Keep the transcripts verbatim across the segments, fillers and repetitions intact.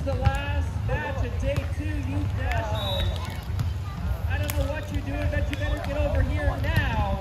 the last match of day two Youth Nationals. I don't know what you're doing, but you better get over here now.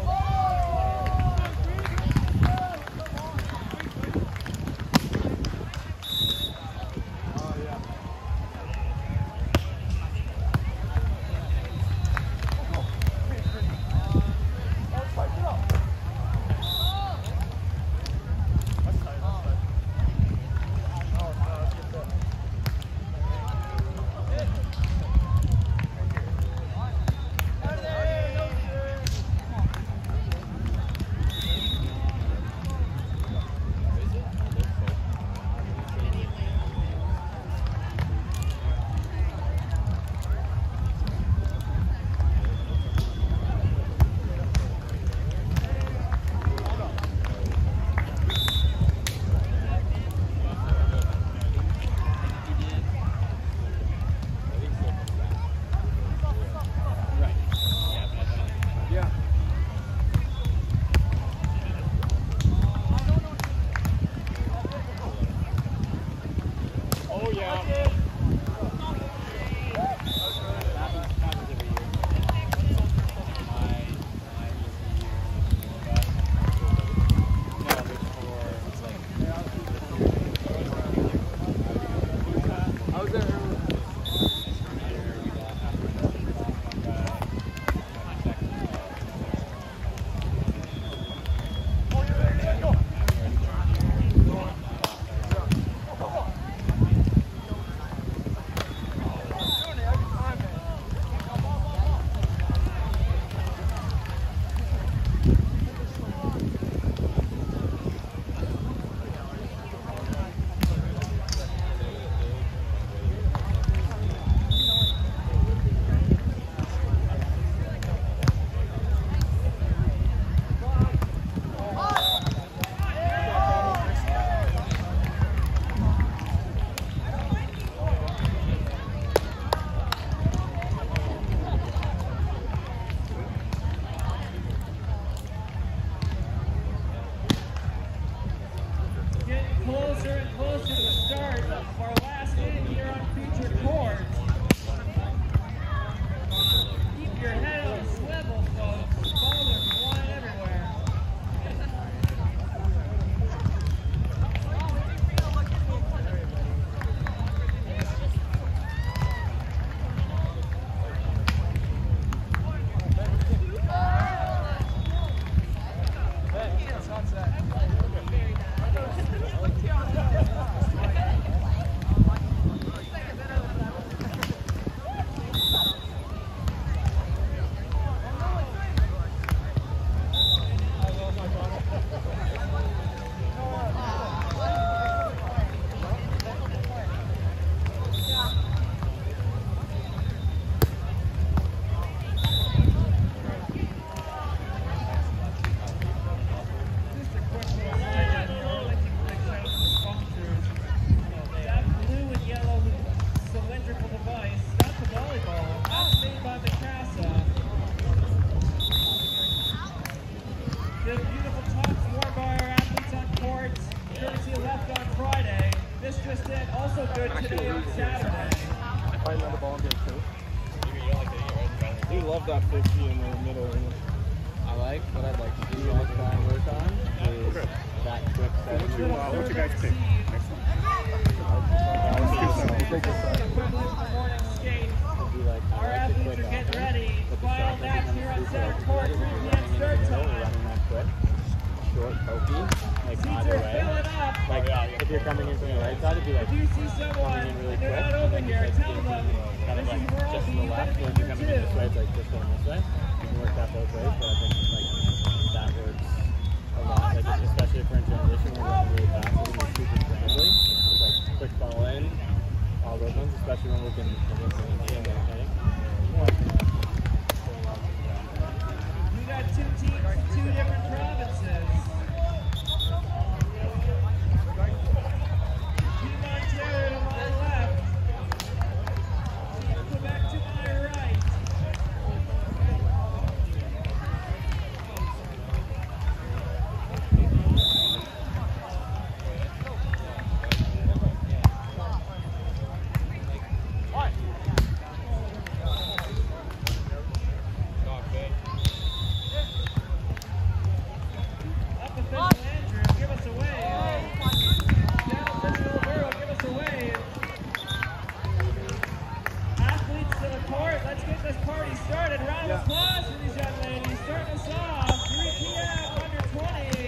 get this party started. Round of applause for these young ladies. Starting us off, three P M under twenty.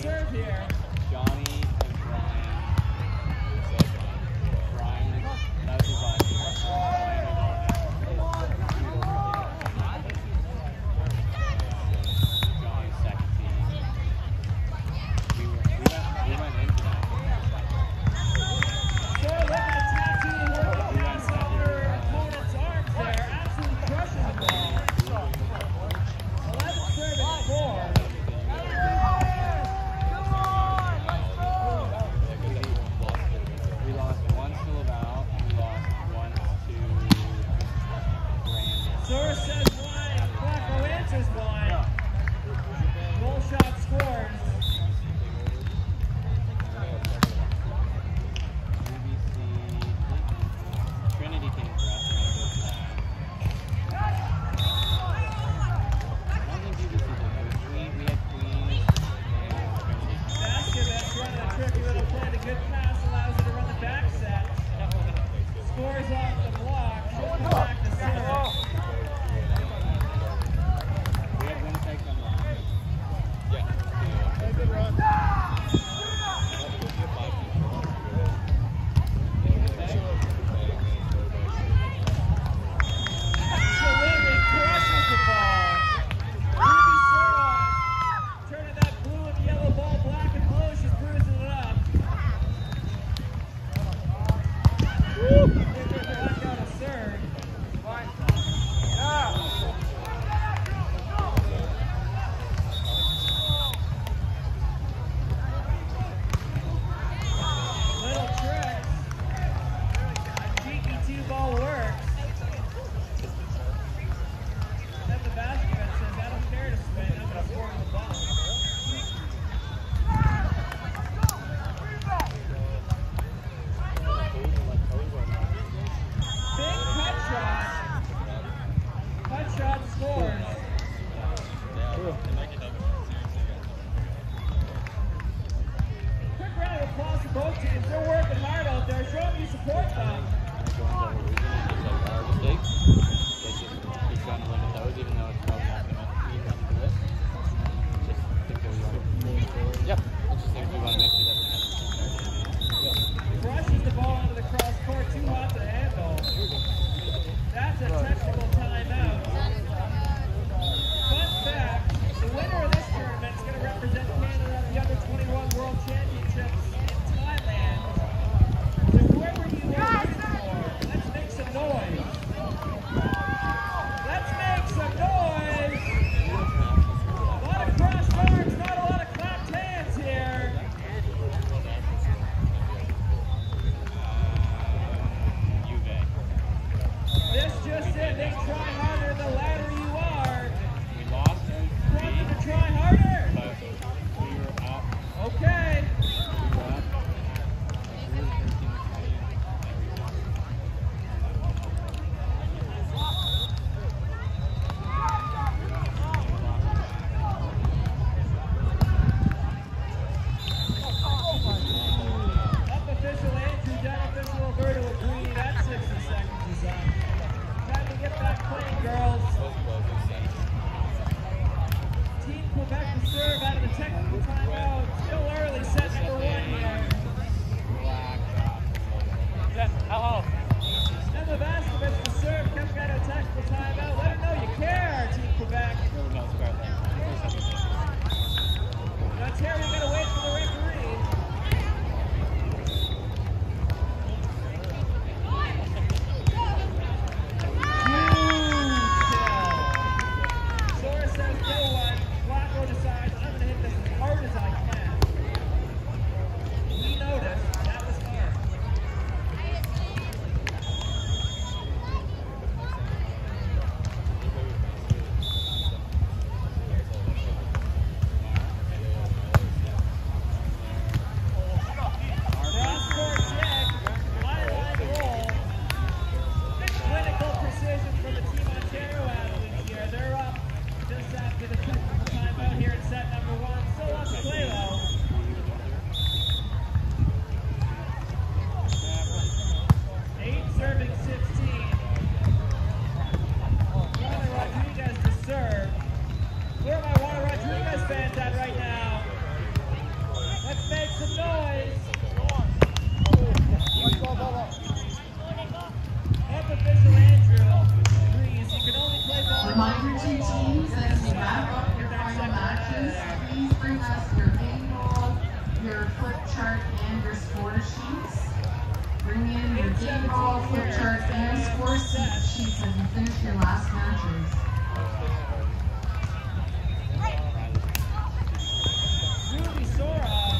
serve here. Johnny and Brian. Brian, that was his last year. Johnny's second team. We, were, we, went, we went into that. So looking to tattoo the work of pass on your opponent's arms there. Absolutely crushes the ball. eleven serving four. We lost one to Laval, and we lost one to Brandon. Soros says wine. Flacco answers wine. Goal shot scores. U B C, Trinity came for us. I don't think U B C did. It was Queen, we had Queens, and Trinity. Basket running a tricky little play. The good pass allows you to run the back set. Scores off the block. Should come back to serve. We had Winnipeg come on. Yeah. Good run. Absolutely crushes the ball. Ruby Sora turning that blue and yellow ball black and blue. She's bruising it up. Black out a serve. Little tricks. A cheeky two ball works. Then the basketman says, I don't care to spin, I'm going to score the ball. Big cut shot. Cut shot scores. Quick round of applause for both teams. They're working hard out there. Show them you support them. Yep. It's just like we want to make sure that Brushes the ball into the cross court, too hot to handle. That's a technical timeout. Fun fact, the winner of this tournament is going to represent Canada at the under twenty-one World Championships in Thailand. So whoever you are rooting for, let's make some noise. Let's make some noise. A lot of crossed arms, not a lot of clapped hands here. This just in, they try harder the ladder you are. we lost Want them to try harder? but we were up. Okay. We were up. We were thirteen to twenty. Up official Andrew, down official Alberta agree. That sixty seconds is up. Time to get back playing, girls. Team Quebec to serve out of the technical timeout. Still early, set number one here. And the Vaskovich to serve, coming out of technical timeout. Let them know you care, Team Quebec. Now, Terry, you gotta wait for the referee. Huge kill. Soros says no one. Flacco decides I'm gonna hit this as hard your flip chart and your score sheets. Bring in your game ball, flip chart, and score sheets as you finish your last matches. Ruby Sora,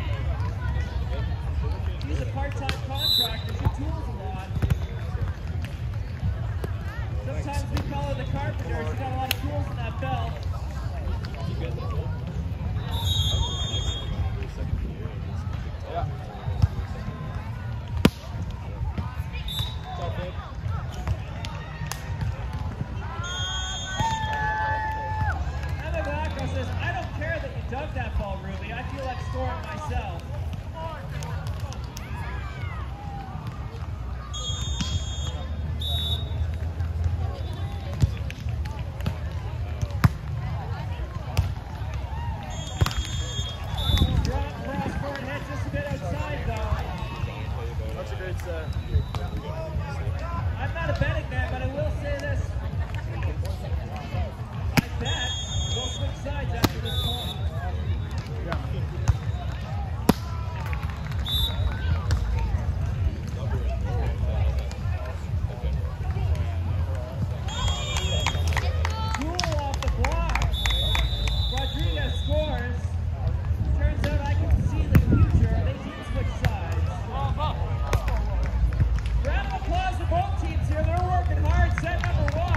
he's a part-time contractor. She tools a lot. Sometimes we call her the carpenter. She's got a lot of tools in that belt. Yeah. Emma Blanco says, I don't care that you dug that ball, Ruby. I feel like scoring myself. I'm not a betting man, but I will say this. I bet we'll switch sides after this point. Cool off the block. Rodriguez scores. Turns out I can see the future. They do switch sides. Round of applause to both teams here. They're working hard. Set number one.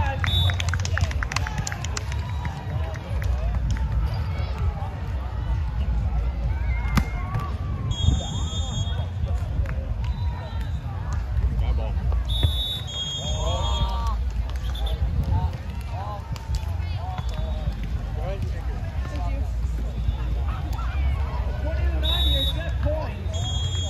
twenty to nine, your set points.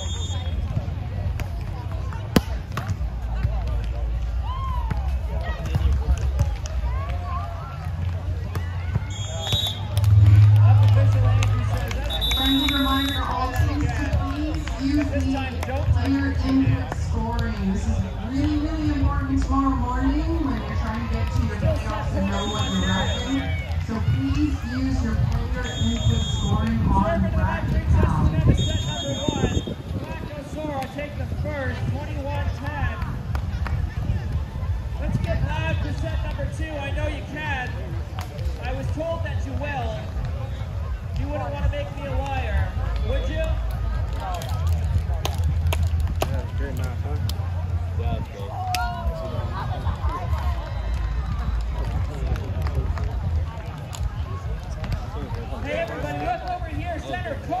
Friendly reminder, all teams to please use the player input scoring. This is really, really important tomorrow morning when you're trying to get to your playoffs and know what you're wrapping. So please use your player input scoring on Bracket Pal. Set number one. Blanco Sora take the first, twenty-one ten. Let's get loud for set number two. I know you can. I was told that you will. You wouldn't want to make me a liar, would you? Yeah, great math, huh? Yeah, that's great. Hey everybody, look over here, center court.